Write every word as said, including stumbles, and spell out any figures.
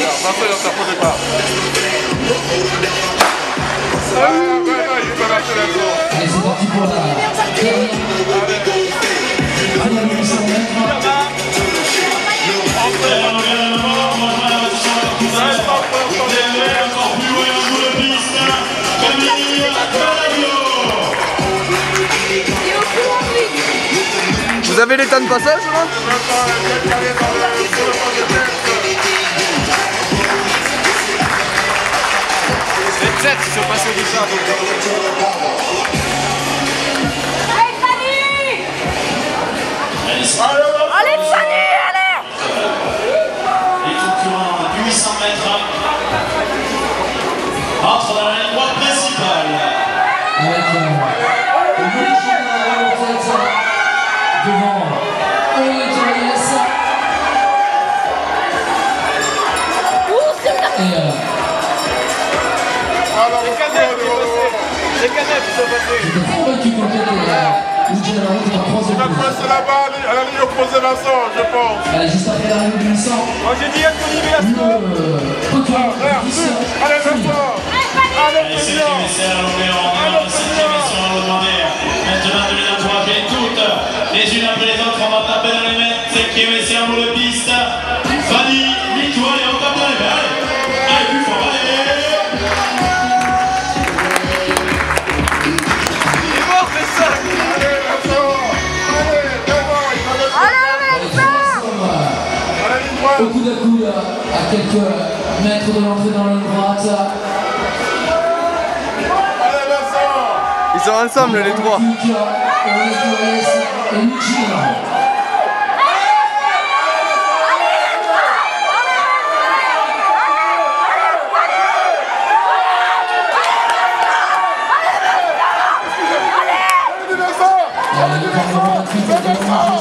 Vincent, il a tapé au départ. Ah ouais, ouais, il peut lâcher la tour. Allez, c'est parti pour la dernière. Allez, allez, huit cents mètres. Encore plus loin, on joue le piste. Vous avez les temps de passage là? vingt-sept, ils sont passés déjà. Allez, Fanny! Allez, Fanny, allez! Les concurrents du huit cents mètres entrent dans la ligne droite principale. Avec euh, le Belgique dans la tête devant Aurélien CAVAILLES. Et euh, Les canettes, ils sont passés. j'étais convaincu qu'on était Luigi à la route en troisième Il a place. passé là-bas, à la ligne opposée Vincent, je pense. Allez, juste après l'arrivée de Vincent, Moi j'ai dit Anthony VELASCO. le couloir Vincent. Allez Vincent. Allez Et c'est président. le message à longueur, on est dans le septième mission à vous demander. Maintenant de les encourager toutes, les unes après les autres, on va taper dans les mètres. Septième essai en bout de piste. Fanny, Nico, et on tape dans les mètres. Allez, plus fort, allez. Au coup de coude, à quelques mètres de l'entrée dans la ligne droite. Allez Vincent. Ils sont ensemble les trois. Aurélien CAVAILLES et Luigi. Allez Vincent. Allez, le